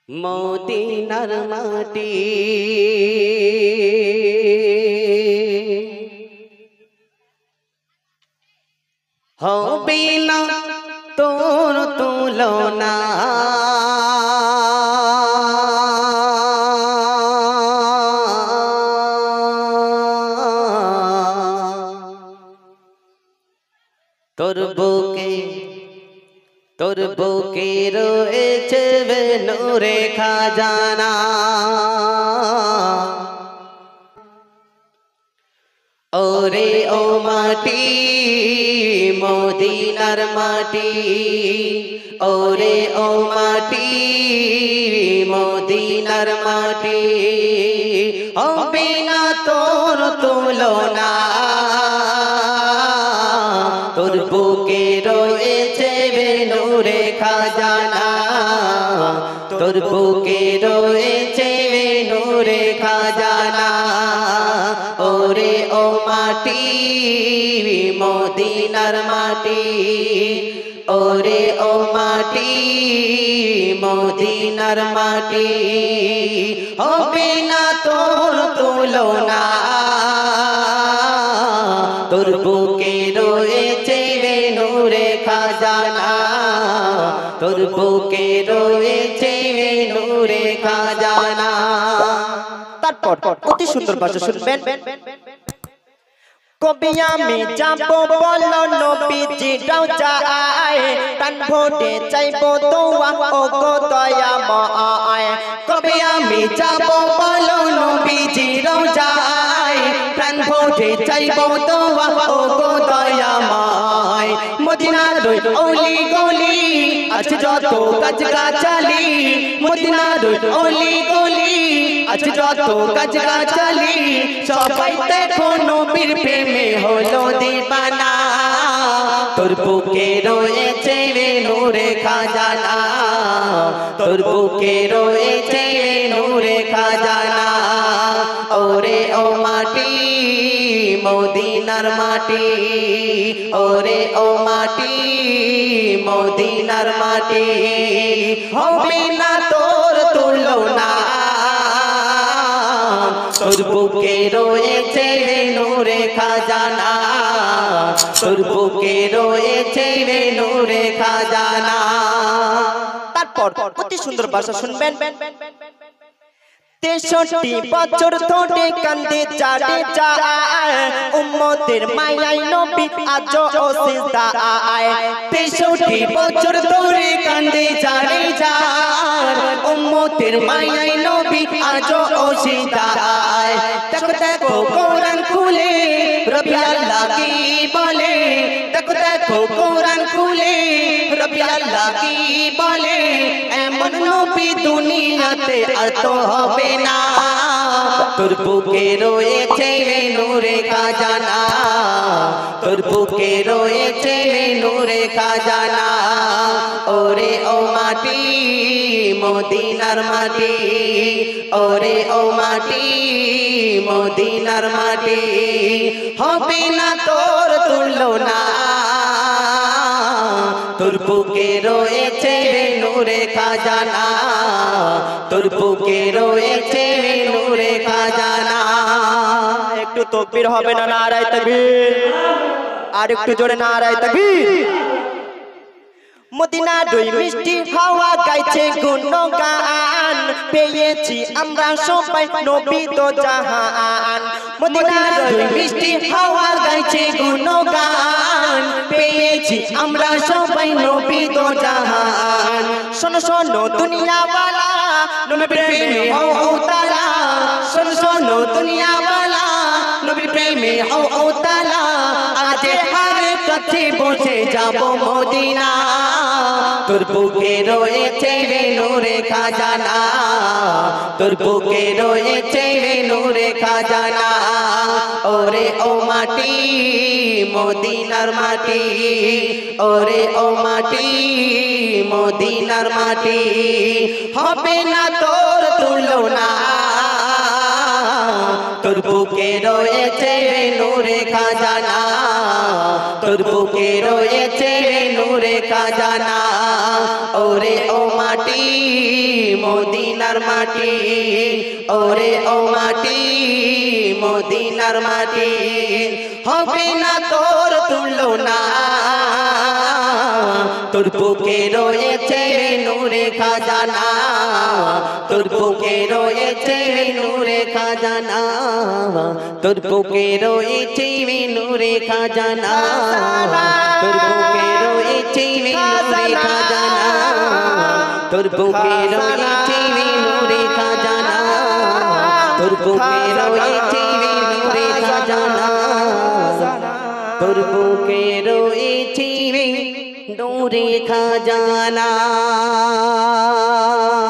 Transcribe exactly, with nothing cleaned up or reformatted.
মদিনার মাটি হবে না তোর তুলনা তোর বুকে তোর বুকে রয়েছে নূরে খাজানা ওরে ও মাটি মদিনার মাটি ওরে ও মাটি মদিনার মাটি হবে না তোর তুলনা তোর বুকে রয়েছে নূরে খাজানা তোর বুকে রয়েছে নূরে খাজানা ওরে ও মাটি মদিনার মাটি ওরে ও মাটি মদিনার মাটি হবে না তোর তুলনা তোর বুকে রয়েছে নূরে খাজানা তোর বুকে রয়েছে নূরে খাজানা। তারপর অতি সুন্দর ভাষা শুনবেন। কবি আমি যাবো বলো নবীজি রওজায় প্রাণ ভরে চাইবো দোয়া ও গো দয়াময় কবি আমি যাবো বলো নবীজি রওজায় প্রাণ ভরে চাইবো দোয়া ও গো দয়াময় মদিনার অলি গলি আছে যত গাছ গাছালি মদিনার অলি গলি আছে যত গাছ গাছালি সবাই দেখো নবীর প্রেমে হলো দিবানা তোর বুকে রয়েছে নূরে খাজানা তোর বুকে রয়েছে নূরে খাজানা ওরে ও মাটি মদিনার মাটি ওরে ও মাটি মদিনার মাটি হবে না তোর তুলনা তোর বুকে রয়েছে নূরে খাজানা তোর বুকে রয়েছে নূরে খাজানা। তারপর অতি সুন্দর ভাষা শুনবেন। তেষট্টি বছর ধরে কান্দে চারে যায় উম্মতের মায়াই নবী আজও সিজদায় তেষট্টি বছর ধরে কান্দে চারে যায় উম্মতের মায়াই নবী আজও সিজদায় দেখো দেখো কোরআন খুলে রবি আল্লাহ কি বলে দেখো দেখো কোরআন খুলে রবি আল্লাহ কি বলে এমন নবী দুনিয়াতে আর তো হবে না তোর বুকে রয়েছে নূরে খাজানা তোর বুকে রয়েছে নূরে খাজানা ওরে ও মাটি মদিনার মাটি ওরে ও মাটি মদিনার মাটি হবে না তোর তুলনা তোর বুকে রয়েছে নূরে খাজানা তোর বুকে রয়েছে নূরে খাজানা। একটু তাকবীর হবে না নারায়ে তাকবীর আর একটু জোরে নারায়ে তাকবীর। মদিনা দুই মিষ্টি হাওয়া গাইছে গুণগান পেয়েছি আমরা সবাই নবী তো জাহান মদিনা দুই মিষ্টি হাওয়া গাইছে গুণগান পেয়েছি আমরা সবাই নবী তো জাহান শোনো শোনো দুনিয়াওয়ালা নবী প্রেমে হও তালা শোনো শোনো দুনিয়াওয়ালা নবী প্রেমে হও তালা আজ হার কাছে বসে যাব মদিনা তোর বুকে রয়েছে নূরে খাজানা তোর বুকে রয়েছে নূরে খাজানা ওরে ও মাটি মদিনার মাটি ওরে ও মাটি মদিনার মাটি হবে না তোর তুলনা তোর বুকে রয়েছে নূরে খাজানা তোর বুকে রয়েছে নূরে খাজানা ওরে ও মাটি মদিনার মাটি ওরে ও মাটি মদিনার মাটি হবে না তোর তুলনা তোর বুকে রয়েছে নূরে খাজানা তোর বুকে রয়েছে নূরে খাজানা তোর বুকে রয়েছে নূরে খাজানা তোর বুকে রয়েছে নূরে খাজানা তোর বুকে রয়েছে নূরে খাজানা তোর বুকে রয়েছে নূরে খাজানা তোর বুকে রয়েছে নূরে খাজানা।